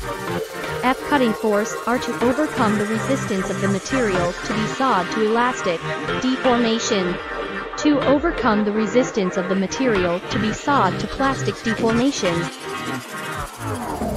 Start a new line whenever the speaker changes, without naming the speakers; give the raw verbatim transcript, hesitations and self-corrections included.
F. Cutting force, R. To overcome the resistance of the material to be sawed to elastic deformation. To overcome the resistance of the material to be sawed to plastic deformation.